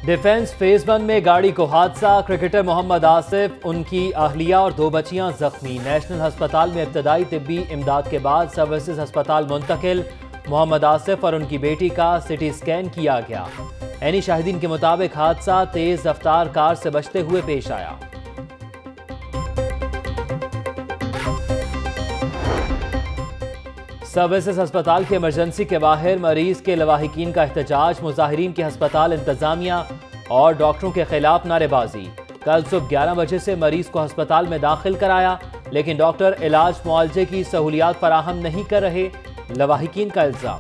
Defence phase 1 में गाड़ी को हादसा, क्रिकेटर मोहम्मद आसिफ, उनकी अहलिया और 2 बच्चियां जख्मी। नेशनल अस्पताल में इब्तदाई तिब्बी इमदाद के बाद सर्विसेज अस्पताल मुंतकिल। मोहम्मद आसिफ और उनकी बेटी का सिटी स्कैन किया गया। एनी शाहिदीन के मुताबिक हादसा तेज रफ्तार कार से बचते हुए पेश आया। सर्विसेज अस्पताल के इमरजेंसी के बाहर मरीज के लवाहिकीन का एहतजाज, मुजाहिरीन की अस्पताल इंतजामिया और डॉक्टरों के खिलाफ नारेबाजी। कल सुबह 11 बजे से मरीज को अस्पताल में दाखिल कराया, लेकिन डॉक्टर इलाज मुआवजे की सहूलियात फराहम नहीं कर रहे, लवाहिकीन का इल्जाम।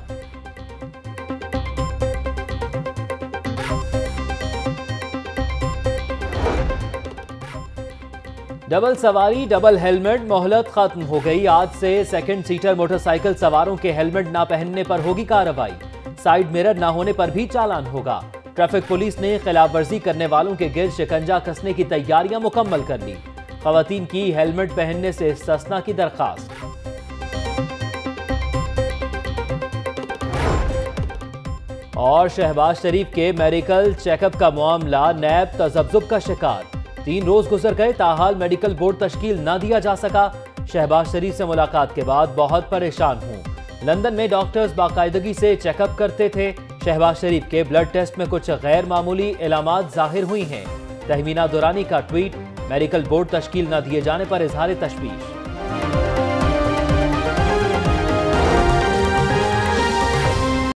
डबल सवारी डबल हेलमेट मोहलत खत्म हो गई। आज से सेकंड सीटर मोटरसाइकिल सवारों के हेलमेट ना पहनने पर होगी कार्रवाई। साइड मिरर ना होने पर भी चालान होगा। ट्रैफिक पुलिस ने खिलाफवर्जी करने वालों के गिर्द शिकंजा कसने की तैयारियां मुकम्मल कर ली। खवातीन की हेलमेट पहनने से इस्तिस्ना की दरखास्त। और शहबाज शरीफ के मेडिकल चेकअप का मामला नैब तजब्जुब का शिकार। 3 रोज गुजर गए, ताहाल मेडिकल बोर्ड तश्कील न दिया जा सका। शहबाज शरीफ से मुलाकात के बाद बहुत परेशान हूं। लंदन में डॉक्टर्स बाकायदगी से चेकअप करते थे। शहबाज शरीफ के ब्लड टेस्ट में कुछ गैर मामूली इलामात जाहिर हुई हैं। तहमीना दुरानी का ट्वीट, मेडिकल बोर्ड तश्कील न दिए जाने पर इजहार तशवीश।